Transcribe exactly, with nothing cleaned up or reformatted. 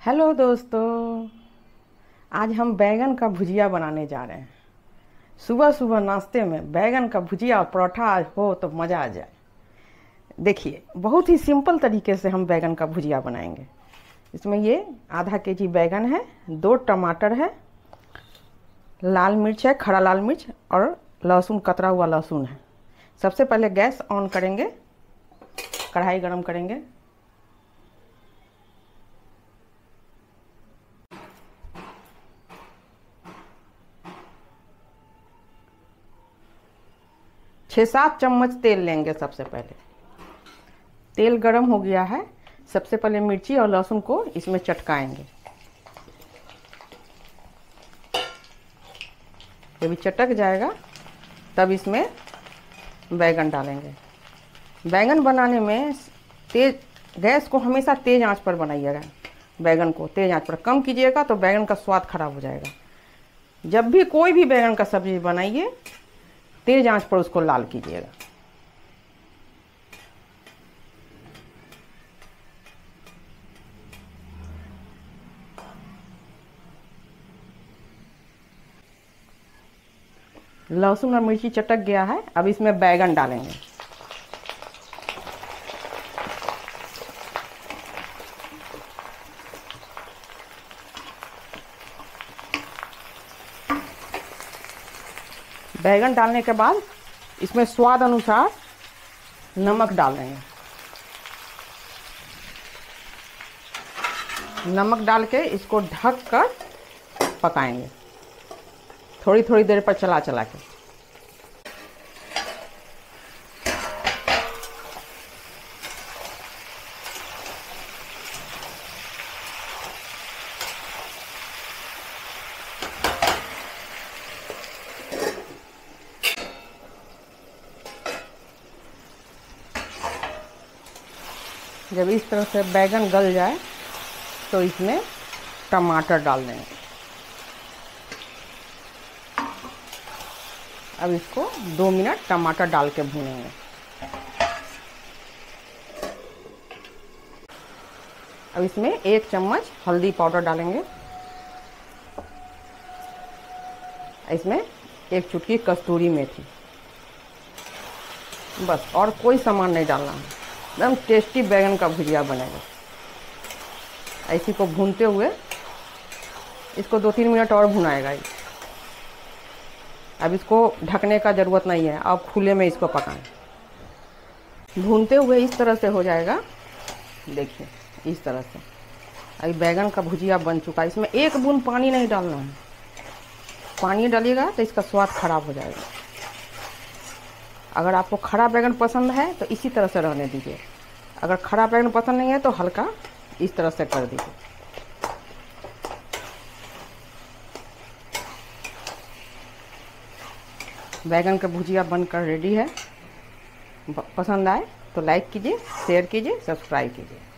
Hello दोस्तों, आज हम बैगन का भुजिया बनाने जा रहे हैं। सुबह सुबह नाश्ते में बैगन का भुजिया और परोठा हो तो मज़ा आ जाए। देखिए, बहुत ही सिंपल तरीके से हम बैगन का भुजिया बनाएंगे। इसमें ये आधा के जी बैगन है, दो टमाटर है, लाल मिर्च है, खड़ा लाल मिर्च, और लहसुन, कतरा हुआ लहसुन है। सबसे पहले गैस ऑन करेंगे, कढ़ाई गरम करेंगे। छः सात चम्मच तेल लेंगे। सबसे पहले तेल गरम हो गया है। सबसे पहले मिर्ची और लहसुन को इसमें चटकाएंगे। जब ये चटक जाएगा तब इसमें बैगन डालेंगे। बैगन बनाने में तेज गैस को हमेशा तेज आंच पर बनाइएगा। बैगन को तेज आंच पर, कम कीजिएगा तो बैगन का स्वाद खराब हो जाएगा। जब भी कोई भी बैगन का सब्जी बनाइए, तेज आंच पर उसको लाल कीजिएगा। लहसुन और मिर्ची चटक गया है। अब इसमें बैगन डालेंगे। बैगन डालने के बाद इसमें स्वाद अनुसार नमक डाल देंगे। नमक डाल के इसको ढक कर पकाएंगे, थोड़ी थोड़ी देर पर चला चला के। जब इस तरह से बैगन गल जाए तो इसमें टमाटर डाल देंगे। अब इसको दो मिनट टमाटर डाल के भूनेंगे। अब इसमें एक चम्मच हल्दी पाउडर डालेंगे। इसमें एक चुटकी कस्तूरी मेथी, बस, और कोई सामान नहीं डालना है। एकदम टेस्टी बैगन का भुजिया बनेगा। इसी को भूनते हुए इसको दो तीन मिनट और भुनाएगा। अब इसको ढकने का ज़रूरत नहीं है, आप खुले में इसको पकाएं। भूनते हुए इस तरह से हो जाएगा। देखिए, इस तरह से अभी बैगन का भुजिया बन चुका है। इसमें एक बूंद पानी नहीं डालना है। पानी डालिएगा तो इसका स्वाद खराब हो जाएगा। अगर आपको खड़ा बैगन पसंद है तो इसी तरह से रहने दीजिए। अगर खड़ा बैगन पसंद नहीं है तो हल्का इस तरह से कर दीजिए। बैगन का भुजिया बनकर रेडी है। पसंद आए तो लाइक कीजिए, शेयर कीजिए, सब्सक्राइब कीजिए।